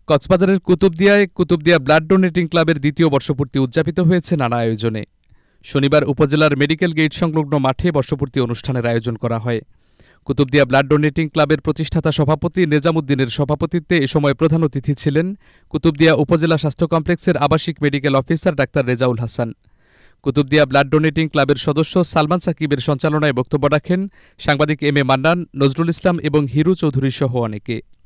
কক্সবাজারের Kutubdia blood donating ক্লাবের দ্বিতীয় বর্ষপূর্তি উদযাপিত হয়েছে নানা আয়োজনে। শনিবার উপজেলার মেডিকেল গেট সংলগ্ন মাঠে বর্ষপূর্তি অনুষ্ঠানের আয়োজন করা হয়। কুতুবদিয়া ব্লাড ডোনেটিং ক্লাবের প্রতিষ্ঠাতা সভাপতি নেজামুদ্দিনের সভাপতিত্বে এ সময় প্রধান অতিথি ছিলেন কুতুবদিয়া উপজেলা স্বাস্থ্য কমপ্লেক্সের আবাসিক medical officer doctor Rezaul Hasan. Kutubdia blood donating ক্লাবের সদস্য সালমান সাকিবের সঞ্চালনায় বক্তব্য রাখেন সাংবাদিক এম এ মান্নান, নজরুল ইসলাম এবং হিরু চৌধুরী সহ অনেকে।